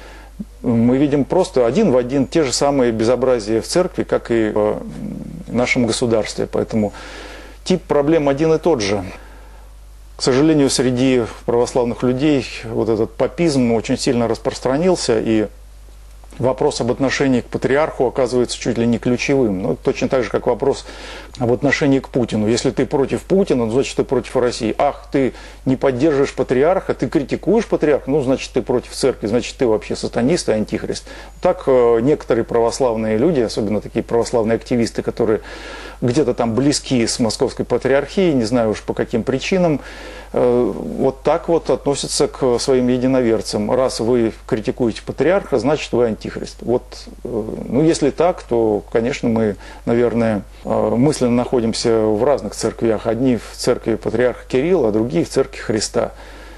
Мы видим просто один в один те же самые безобразия в церкви, как и в нашем государстве. Поэтому тип проблем один и тот же. К сожалению, среди православных людей вот этот папизм очень сильно распространился, и вопрос об отношении к патриарху оказывается чуть ли не ключевым. Ну, точно так же, как вопрос об отношении к Путину. Если ты против Путина, ну, значит, ты против России. Ах, ты не поддерживаешь патриарха, ты критикуешь патриарха, ну, значит, ты против церкви, значит, ты вообще сатанист и антихрист. Так э, некоторые православные люди, особенно такие православные активисты, которые где-то там близки с московской патриархией, не знаю уж по каким причинам, э, вот так вот относятся к своим единоверцам. Раз вы критикуете патриарха, значит, вы антихрист. Вот, э, ну, если так, то, конечно, мы, наверное, э, мысленно находимся в разных церквях. Одни в церкви патриарха Кирилла, а другие в церкви Христа.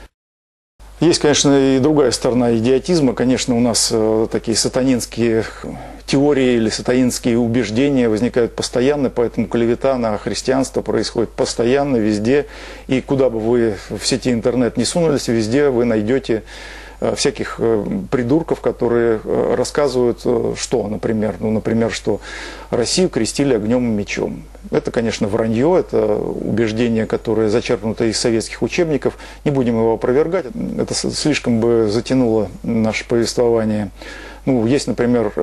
Есть, конечно, и другая сторона идиотизма. Конечно, у нас э, такие сатанинские теории или сатанинские убеждения возникают постоянно, поэтому клевета на христианство происходит постоянно, везде. И куда бы вы в сети интернет не сунулись, везде вы найдете всяких придурков, которые рассказывают, что, например, ну, например, что Россию крестили огнем и мечом. Это, конечно, вранье, это убеждение, которое зачерпнуто из советских учебников. Не будем его опровергать, это слишком бы затянуло наше повествование. Ну, есть, например,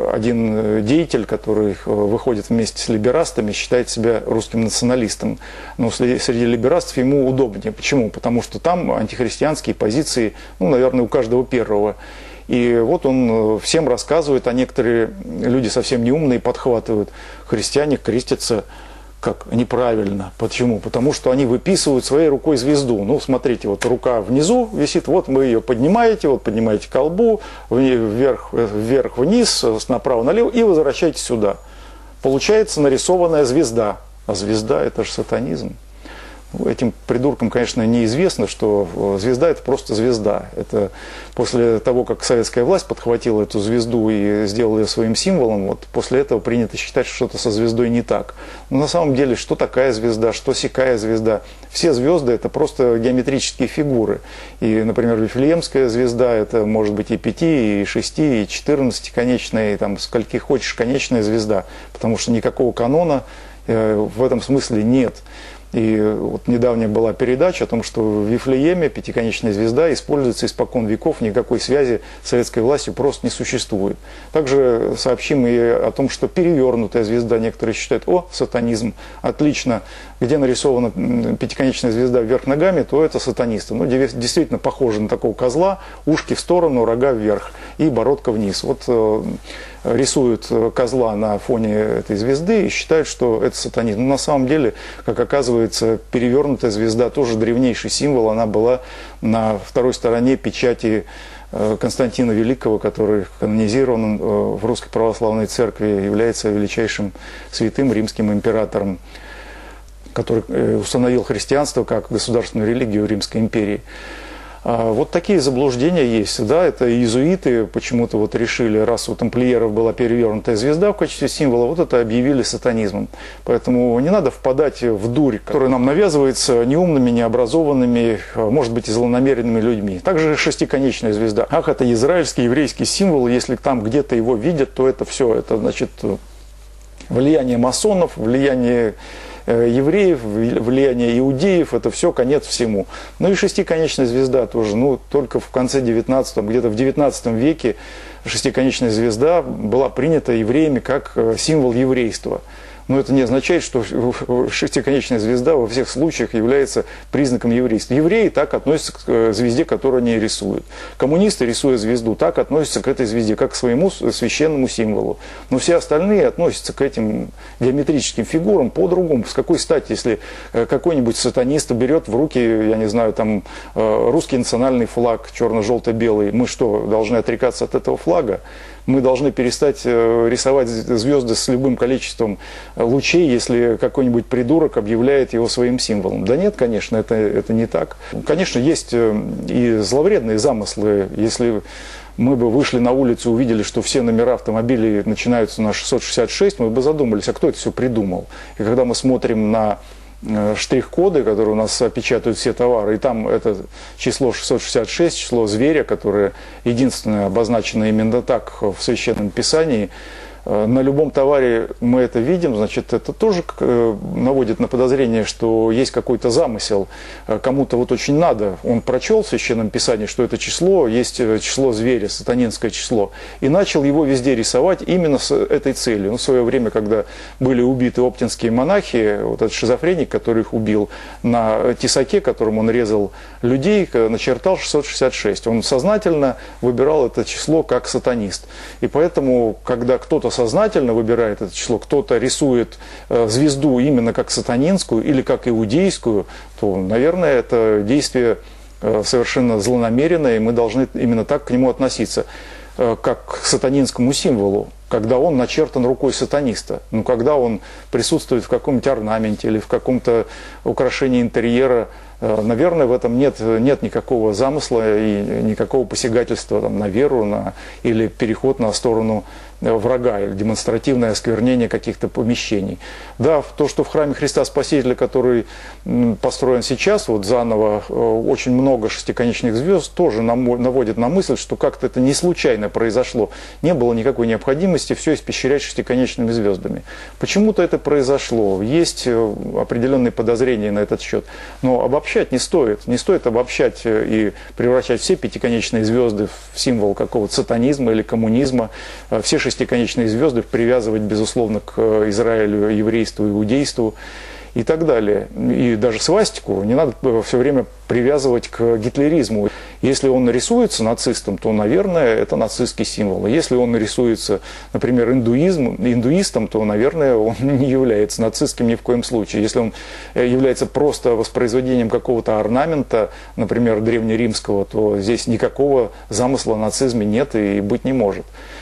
один деятель, который выходит вместе с либерастами, считает себя русским националистом. Но среди либерастов ему удобнее. Почему? Потому что там антихристианские позиции, ну, наверное, у каждого первого. И вот он всем рассказывает, а некоторые люди совсем неумные подхватывают. Христиане крестятся как неправильно. Почему? Потому что они выписывают своей рукой звезду. Ну, смотрите, вот рука внизу висит, вот вы ее поднимаете, вот поднимаете колбу, вверх, вверх, вниз, направо, налево и возвращаете сюда. Получается нарисованная звезда. А звезда – это же сатанизм. Этим придуркам, конечно, неизвестно, что звезда – это просто звезда. Это после того, как советская власть подхватила эту звезду и сделала ее своим символом, вот после этого принято считать, что что-то со звездой не так. Но на самом деле, что такая звезда, что сякая звезда? Все звезды – это просто геометрические фигуры. И, например, Вифлеемская звезда – это может быть и пяти, и шести, и четырнадцатиконечная, и там скольки хочешь конечная звезда. Потому что никакого канона в этом смысле нет. И вот недавняя была передача о том, что в Вифлееме пятиконечная звезда используется испокон веков, никакой связи с советской властью просто не существует. Также сообщим и о том, что перевернутая звезда, некоторые считают, о, сатанизм, отлично, где нарисована пятиконечная звезда вверх ногами, то это сатанисты. Ну, действительно похоже на такого козла, ушки в сторону, рога вверх и бородка вниз. Вот рисуют козла на фоне этой звезды и считают, что это сатанизм. Но на самом деле, как оказывается, перевернутая звезда тоже древнейший символ. Она была на второй стороне печати Константина Великого, который канонизирован в Русской Православной Церкви, является величайшим святым римским императором, который установил христианство как государственную религию Римской империи. Вот такие заблуждения есть. Да, это иезуиты почему-то вот решили, раз у тамплиеров была перевернутая звезда в качестве символа, вот это объявили сатанизмом. Поэтому не надо впадать в дурь, которая нам навязывается неумными, необразованными, может быть, и злонамеренными людьми. Также шестиконечная звезда. Ах, это израильский, еврейский символ, если там где-то его видят, то это все, это значит влияние масонов, влияние евреев, влияние иудеев, это все конец всему. Ну и шестиконечная звезда тоже, ну только в конце девятнадцатого, где-то в девятнадцатом веке шестиконечная звезда была принята евреями как символ еврейства. Но это не означает, что шестиконечная звезда во всех случаях является признаком еврейства. Евреи так относятся к звезде, которую они рисуют. Коммунисты, рисуя звезду, так относятся к этой звезде, как к своему священному символу. Но все остальные относятся к этим геометрическим фигурам по-другому. С какой стати, если какой-нибудь сатанист берет в руки, я не знаю, там русский национальный флаг, черно-желто-белый, мы что, должны отрекаться от этого флага? Мы должны перестать рисовать звезды с любым количеством лучей, если какой-нибудь придурок объявляет его своим символом. Да нет, конечно, это, это не так. Конечно, есть и зловредные замыслы. Если мы бы вышли на улицу и увидели, что все номера автомобилей начинаются на шестьсот шестьдесят шесть, мы бы задумались, а кто это все придумал? И когда мы смотрим на штрих-коды, которые у нас печатают все товары, и там это число шестьсот шестьдесят шесть, число зверя, которое единственное обозначено именно так в Священном Писании, На любом товаре мы это видим, значит, это тоже наводит на подозрение, что есть какой-то замысел. Кому-то вот очень надо, он прочел в Священном Писании, что это число, есть число зверя, сатанинское число, и начал его везде рисовать именно с этой целью. Ну, в свое время, когда были убиты оптинские монахи, вот этот шизофреник, который их убил, на тесаке, которым он резал людей, начертал шестьсот шестьдесят шесть. Он сознательно выбирал это число как сатанист. И поэтому, когда кто-то сознательно выбирает это число, кто-то рисует э, звезду именно как сатанинскую или как иудейскую, то, наверное, это действие э, совершенно злонамеренное, и мы должны именно так к нему относиться, э, как к сатанинскому символу, когда он начертан рукой сатаниста. Ну, когда он присутствует в каком-нибудь орнаменте или в каком-то украшении интерьера, наверное, в этом нет, нет никакого замысла и никакого посягательства там, на веру на, или переход на сторону врага, или демонстративное осквернение каких-то помещений. Да, то, что в храме Христа Спасителя, который построен сейчас, вот заново, очень много шестиконечных звезд, тоже наводит на мысль, что как-то это не случайно произошло. Не было никакой необходимости все испещрять шестиконечными звездами. Почему-то это произошло. Есть определенные подозрения на этот счет. Но обобщать не стоит. Не стоит обобщать и превращать все пятиконечные звезды в символ какого-то сатанизма или коммунизма. Все шестиконечные звезды привязывать, безусловно, к Израилю, еврейству, иудейству и так далее. И даже свастику не надо все время привязывать к гитлеризму. Если он нарисуется нацистом, то, наверное, это нацистский символ. Если он нарисуется, например, индуизм, индуистом, то, наверное, он не является нацистским ни в коем случае. Если он является просто воспроизведением какого-то орнамента, например, древнеримского, то здесь никакого замысла о нацизме нет и быть не может.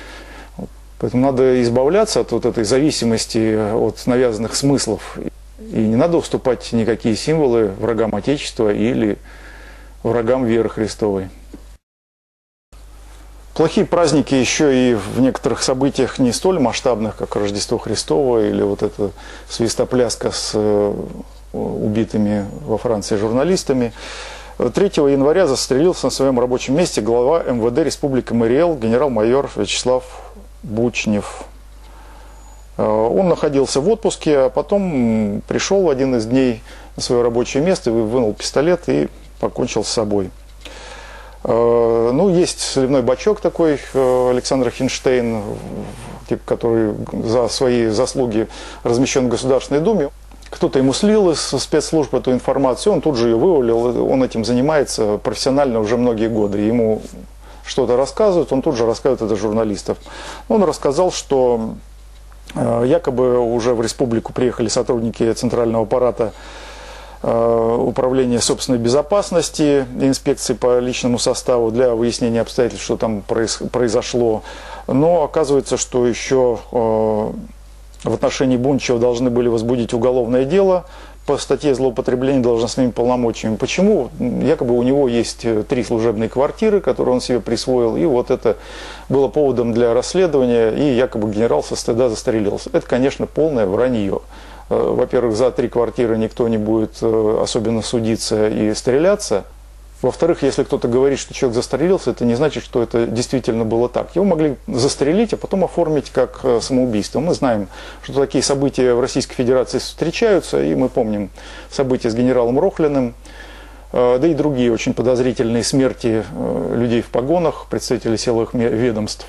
Поэтому надо избавляться от вот этой зависимости от навязанных смыслов. И не надо уступать никакие символы врагам Отечества или врагам веры Христовой. Плохие праздники еще и в некоторых событиях не столь масштабных, как Рождество Христово или вот эта свистопляска с убитыми во Франции журналистами. третьего января застрелился на своем рабочем месте глава эм вэ дэ Республики Мариэл генерал-майор Вячеслав Бучнев. Он находился в отпуске, а потом пришел в один из дней на свое рабочее место, вынул пистолет и покончил с собой. Ну, есть сливной бачок такой Александр Хинштейн, который за свои заслуги размещен в Государственной Думе. Кто-то ему слил из спецслужб эту информацию, он тут же ее вывалил, он этим занимается профессионально уже многие годы. Ему что-то рассказывают, он тут же рассказывает это журналистам. Он рассказал, что якобы уже в республику приехали сотрудники Центрального аппарата Управления собственной безопасности, инспекции по личному составу для выяснения обстоятельств, что там произошло. Но оказывается, что еще в отношении Бунчева должны были возбудить уголовное дело по статье злоупотребления должностными полномочиями. Почему? Якобы у него есть три служебные квартиры, которые он себе присвоил, и вот это было поводом для расследования, и якобы генерал со стыда застрелился. Это, конечно, полное вранье. Во-первых, за три квартиры никто не будет особенно судиться и стреляться. Во-вторых, если кто-то говорит, что человек застрелился, это не значит, что это действительно было так. Его могли застрелить, а потом оформить как самоубийство. Мы знаем, что такие события в Российской Федерации встречаются, и мы помним события с генералом Рохлиным, да и другие очень подозрительные смерти людей в погонах, представителей силовых ведомств.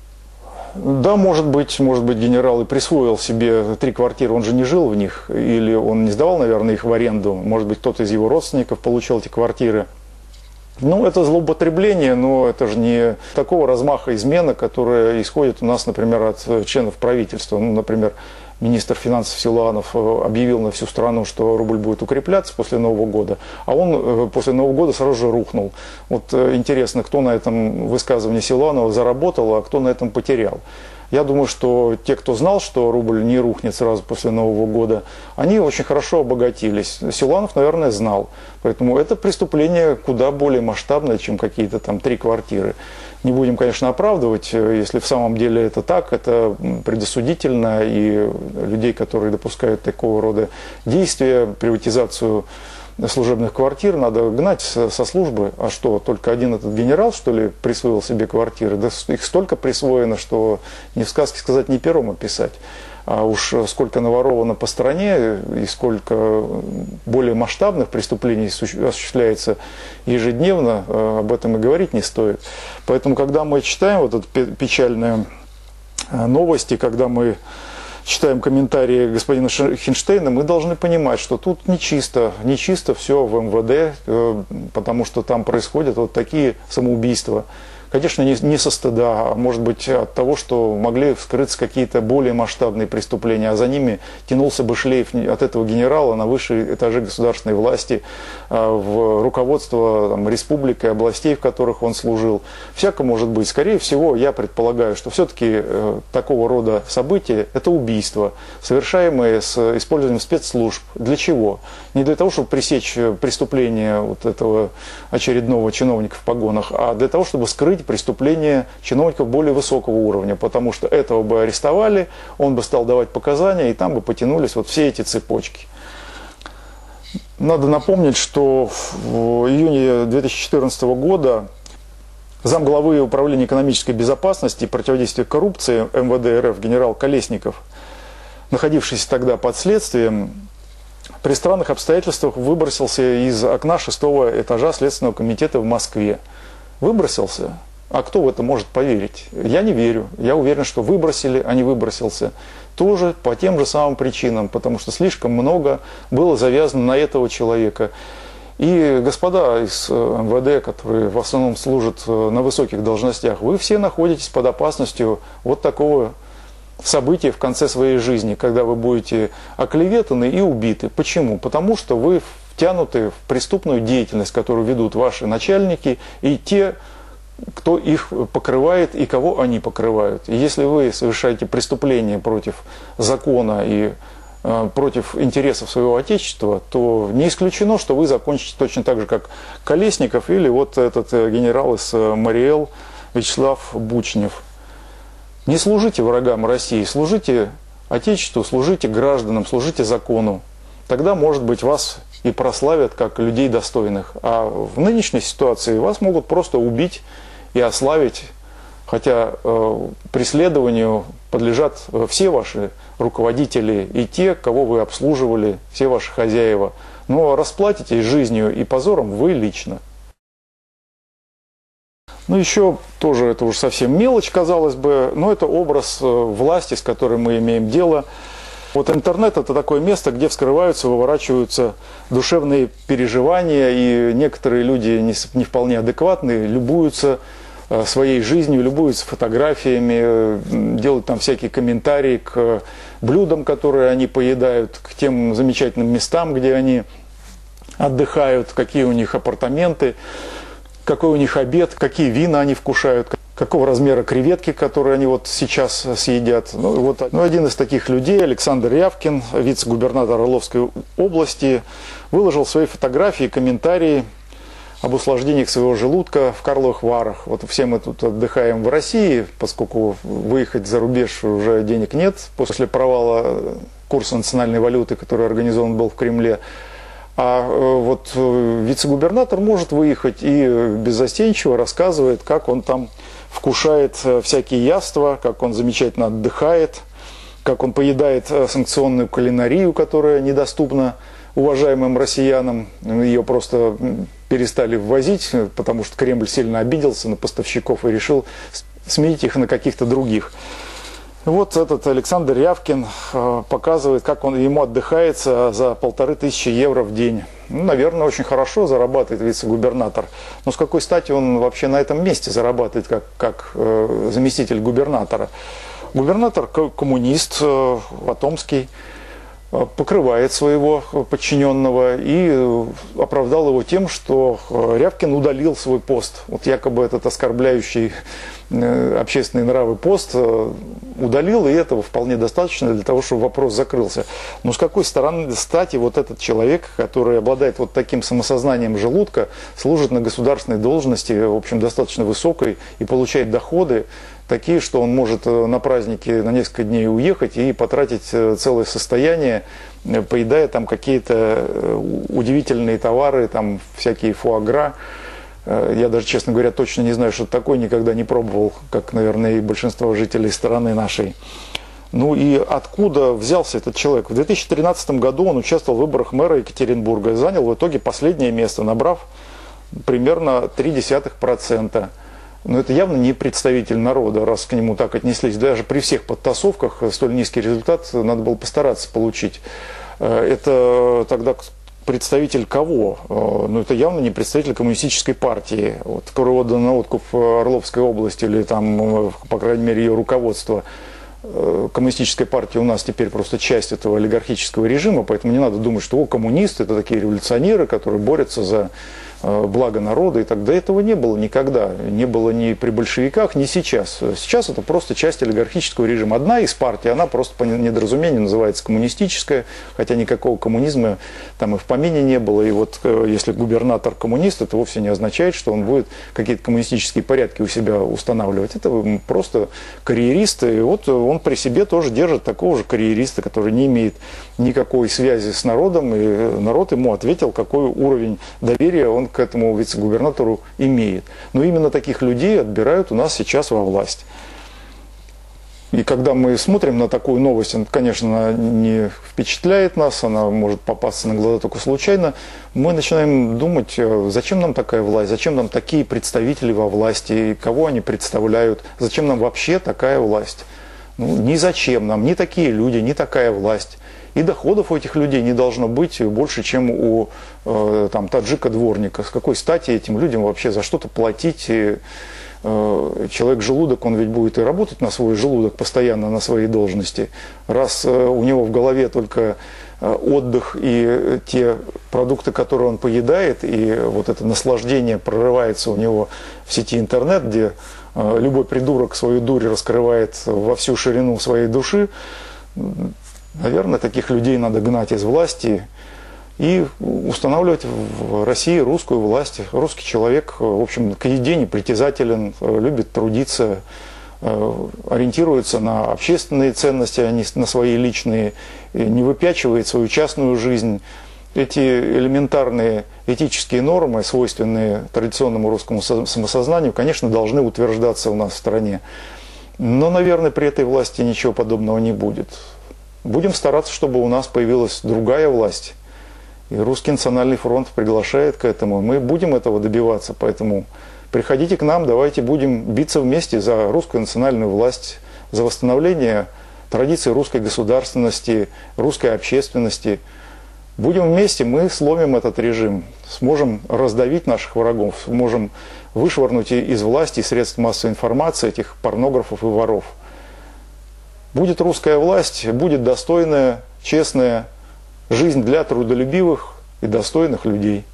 Да, может быть, может быть, генерал и присвоил себе три квартиры, он же не жил в них, или он не сдавал, наверное, их в аренду, может быть, кто-то из его родственников получил эти квартиры. Ну, это злоупотребление, но это же не такого размаха измена, которая исходит у нас, например, от членов правительства. Ну, например, министр финансов Силуанов объявил на всю страну, что рубль будет укрепляться после Нового года, а он после Нового года сразу же рухнул. Вот интересно, кто на этом высказывании Силуанова заработал, а кто на этом потерял. Я думаю, что те, кто знал, что рубль не рухнет сразу после Нового года, они очень хорошо обогатились. Силуанов, наверное, знал. Поэтому это преступление куда более масштабное, чем какие-то там три квартиры. Не будем, конечно, оправдывать, если в самом деле это так, это предосудительно, и людей, которые допускают такого рода действия, приватизацию служебных квартир надо гнать со службы. А что, только один этот генерал, что ли, присвоил себе квартиры? Да их столько присвоено, что ни в сказке сказать, ни пером описать. А уж сколько наворовано по стране и сколько более масштабных преступлений осуществляется ежедневно, об этом и говорить не стоит. Поэтому, когда мы читаем вот эту печальную новости, когда мы читаем комментарии господина Хинштейна, мы должны понимать, что тут нечисто, нечисто все в эм вэ дэ, потому что там происходят вот такие самоубийства. Конечно, не, не со стыда, а может быть от того, что могли вскрыться какие-то более масштабные преступления, а за ними тянулся бы шлейф от этого генерала на высшие этажи государственной власти, в руководство там, республик и областей, в которых он служил. Всяко может быть. Скорее всего, я предполагаю, что все-таки э, такого рода события – это убийства, совершаемые с использованием спецслужб. Для чего? Не для того, чтобы пресечь преступление вот этого очередного чиновника в погонах, а для того, чтобы скрыть преступления чиновников более высокого уровня, потому что этого бы арестовали, он бы стал давать показания, и там бы потянулись вот все эти цепочки. Надо напомнить, что в июне две тысячи четырнадцатого года замглавы Управления экономической безопасности и противодействия коррупции эм вэ дэ эр эф генерал Колесников, находившийся тогда под следствием, при странных обстоятельствах выбросился из окна шестого этажа Следственного комитета в Москве. Выбросился? А кто в это может поверить? Я не верю. Я уверен, что выбросили, а не выбросился. Тоже по тем же самым причинам, потому что слишком много было завязано на этого человека. И господа из эм вэ дэ, которые в основном служат на высоких должностях, вы все находитесь под опасностью вот такого события в конце своей жизни, когда вы будете оклеветаны и убиты. Почему? Потому что вы втянуты в преступную деятельность, которую ведут ваши начальники и те, кто их покрывает и кого они покрывают. И если вы совершаете преступление против закона и э, против интересов своего отечества, то не исключено, что вы закончите точно так же, как Колесников или вот этот генерал из Мариэл Вячеслав Бучнев. Не служите врагам России, служите отечеству, служите гражданам, служите закону. Тогда, может быть, вас и прославят как людей достойных. А в нынешней ситуации вас могут просто убить и ославить, хотя э, преследованию подлежат все ваши руководители и те, кого вы обслуживали, все ваши хозяева. Но расплатитесь жизнью и позором вы лично. Ну, еще тоже, это уже совсем мелочь, казалось бы, но это образ власти, с которой мы имеем дело. Вот интернет – это такое место, где вскрываются, выворачиваются душевные переживания, и некоторые люди не, не вполне адекватные, любуются своей жизнью, любуются фотографиями, делают там всякие комментарии к блюдам, которые они поедают, к тем замечательным местам, где они отдыхают, какие у них апартаменты, какой у них обед, какие вина они вкушают, какого размера креветки, которые они вот сейчас съедят. Ну, вот, ну, один из таких людей, Александр Рявкин, вице-губернатор Орловской области, выложил свои фотографии, комментарии об усложнениях своего желудка в Карловых Варах. Вот все мы тут отдыхаем в России, поскольку выехать за рубеж уже денег нет после провала курса национальной валюты, который организован был в Кремле. А вот вице-губернатор может выехать и беззастенчиво рассказывает, как он там вкушает всякие яства, как он замечательно отдыхает, как он поедает санкционную кулинарию, которая недоступна уважаемым россиянам. Ее просто перестали ввозить, потому что Кремль сильно обиделся на поставщиков и решил сменить их на каких-то других. Вот этот Александр Рявкин показывает, как он, ему отдыхается за полторы тысячи евро в день. Ну, наверное, очень хорошо зарабатывает вице-губернатор. Но с какой стати он вообще на этом месте зарабатывает, как, как э, заместитель губернатора? Губернатор коммунист, э, Атомский, э, покрывает своего подчиненного и оправдал его тем, что Рявкин удалил свой пост. Вот якобы этот оскорбляющий общественные нравы пост удалил, и этого вполне достаточно для того, чтобы вопрос закрылся. Но с какой стороны стати вот этот человек, который обладает вот таким самосознанием желудка, служит на государственной должности, в общем, достаточно высокой, и получает доходы такие, что он может на праздники на несколько дней уехать и потратить целое состояние, поедая там какие-то удивительные товары, там всякие фуагра. Я даже, честно говоря, точно не знаю, что это такое, никогда не пробовал, как, наверное, и большинство жителей страны нашей. Ну и откуда взялся этот человек? В две тысячи тринадцатом году он участвовал в выборах мэра Екатеринбурга и занял в итоге последнее место, набрав примерно три десятых процента. Но это явно не представитель народа, раз к нему так отнеслись. Даже при всех подтасовках столь низкий результат надо было постараться получить. Это тогда представитель кого? Ну, это явно не представитель коммунистической партии, вот, который отдан на откуп Орловской области или там, по крайней мере, ее руководство. Коммунистическая партия у нас теперь просто часть этого олигархического режима, поэтому не надо думать, что о, коммунисты — это такие революционеры, которые борются за благо народа, и так. До этого не было никогда, не было ни при большевиках, ни сейчас. Сейчас это просто часть олигархического режима. Одна из партий, она просто по недоразумению называется коммунистическая, хотя никакого коммунизма там и в помине не было. И вот если губернатор коммунист, это вовсе не означает, что он будет какие-то коммунистические порядки у себя устанавливать. Это просто карьерист, и вот он при себе тоже держит такого же карьериста, который не имеет никакой связи с народом, и народ ему ответил, какой уровень доверия он к этому вице-губернатору имеет. Но именно таких людей отбирают у нас сейчас во власть. И когда мы смотрим на такую новость, она, конечно, не впечатляет нас, она может попасться на глаза только случайно, мы начинаем думать, зачем нам такая власть, зачем нам такие представители во власти, кого они представляют, зачем нам вообще такая власть. Ну, ни зачем нам, ни такие люди, ни такая власть. И доходов у этих людей не должно быть больше, чем у э, там, таджика-дворника. С какой стати этим людям вообще за что-то платить? И, э, человек-желудок, он ведь будет и работать на свой желудок постоянно, на своей должности. Раз э, у него в голове только э, отдых и те продукты, которые он поедает, и вот это наслаждение прорывается у него в сети интернет, где э, любой придурок свою дурь раскрывает во всю ширину своей души, наверное, таких людей надо гнать из власти и устанавливать в России русскую власть. Русский человек, в общем, к еде непритязателен, любит трудиться, ориентируется на общественные ценности, а не на свои личные, не выпячивает свою частную жизнь. Эти элементарные этические нормы, свойственные традиционному русскому самосознанию, конечно, должны утверждаться у нас в стране. Но, наверное, при этой власти ничего подобного не будет. Будем стараться, чтобы у нас появилась другая власть. И Русский национальный фронт приглашает к этому. Мы будем этого добиваться, поэтому приходите к нам, давайте будем биться вместе за русскую национальную власть, за восстановление традиций русской государственности, русской общественности. Будем вместе, мы сломим этот режим, сможем раздавить наших врагов, сможем вышвырнуть из власти средств массовой информации этих порнографов и воров. Будет русская власть, будет достойная, честная жизнь для трудолюбивых и достойных людей.